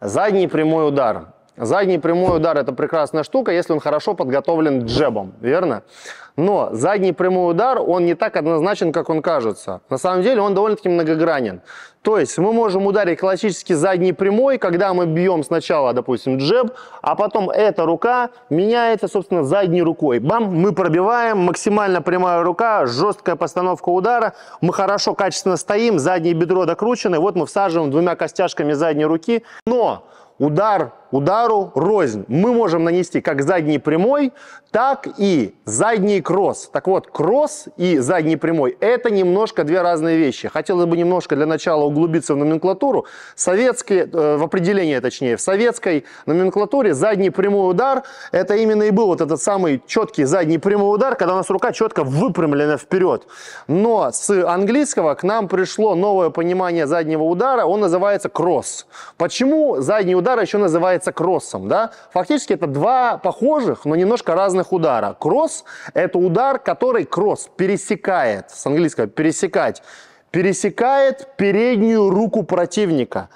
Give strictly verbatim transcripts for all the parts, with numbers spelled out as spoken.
Задний прямой удар. Задний прямой удар – это прекрасная штука, если он хорошо подготовлен джебом, верно? Но задний прямой удар, он не так однозначен, как он кажется. На самом деле он довольно-таки многогранен. То есть мы можем ударить классический задний прямой, когда мы бьем сначала, допустим, джеб, а потом эта рука меняется, собственно, задней рукой. Бам, мы пробиваем, максимально прямая рука, жесткая постановка удара. Мы хорошо, качественно стоим, заднее бедро докручено, вот мы всаживаем двумя костяшками задней руки. Но удар удару рознь. Мы можем нанести как задний прямой, так и задний кросс. Так вот, кросс и задний прямой – это немножко две разные вещи. Хотелось бы немножко для начала углубиться в номенклатуру. Советские, в определение точнее, в советской номенклатуре задний прямой удар – это именно и был вот этот самый четкий задний прямой удар, когда у нас рука четко выпрямлена вперед. Но с английского к нам пришло новое понимание заднего удара, он называется кросс. Почему задний удар еще называется кроссом, да? Фактически это два похожих, но немножко разных удара. Кросс – это удар, который кросс пересекает, с английского пересекать, пересекает переднюю руку противника.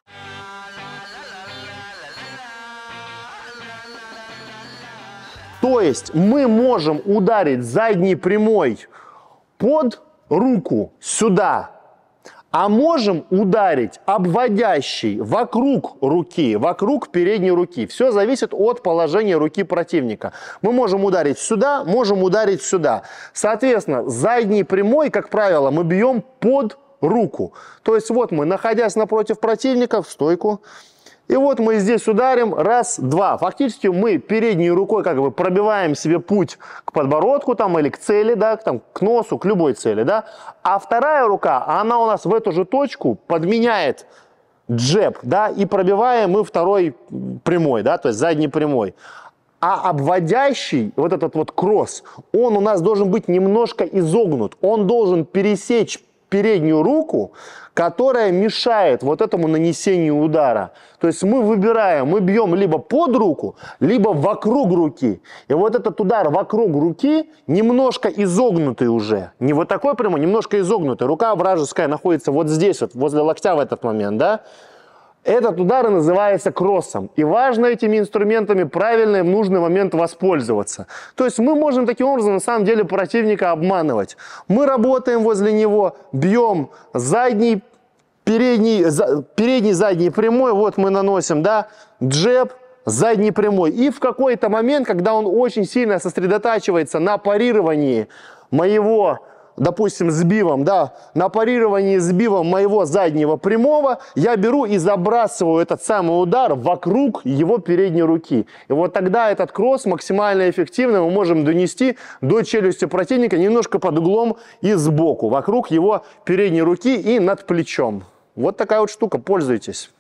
То есть мы можем ударить задний прямой под руку сюда, а можем ударить обводящий вокруг руки, вокруг передней руки. Все зависит от положения руки противника. Мы можем ударить сюда, можем ударить сюда. Соответственно, задний прямой, как правило, мы бьем под руку. То есть вот мы, находясь напротив противника, в стойку. И вот мы здесь ударим, раз, два. Фактически мы передней рукой как бы пробиваем себе путь к подбородку там, или к цели, да, там, к носу, к любой цели. Да? А вторая рука, она у нас в эту же точку подменяет джеб, да, и пробиваем мы второй прямой, да, то есть задний прямой. А обводящий, вот этот вот кросс, он у нас должен быть немножко изогнут. Он должен пересечь переднюю руку, которая мешает вот этому нанесению удара. То есть мы выбираем, мы бьем либо под руку, либо вокруг руки. И вот этот удар вокруг руки немножко изогнутый уже. Не вот такой прямой, немножко изогнутый. Рука вражеская находится вот здесь, вот возле локтя в этот момент, да? Этот удар и называется кроссом. И важно этими инструментами правильно и в нужный момент воспользоваться. То есть мы можем таким образом на самом деле противника обманывать. Мы работаем возле него, бьем задний, передний, за, передний, задний прямой, вот мы наносим, да, джеб, задний прямой. И в какой-то момент, когда он очень сильно сосредотачивается на парировании моего, допустим, сбивом, да, на парировании сбивом моего заднего прямого, я беру и забрасываю этот самый удар вокруг его передней руки. И вот тогда этот кросс максимально эффективно мы можем донести до челюсти противника немножко под углом и сбоку, вокруг его передней руки и над плечом. Вот такая вот штука, пользуйтесь.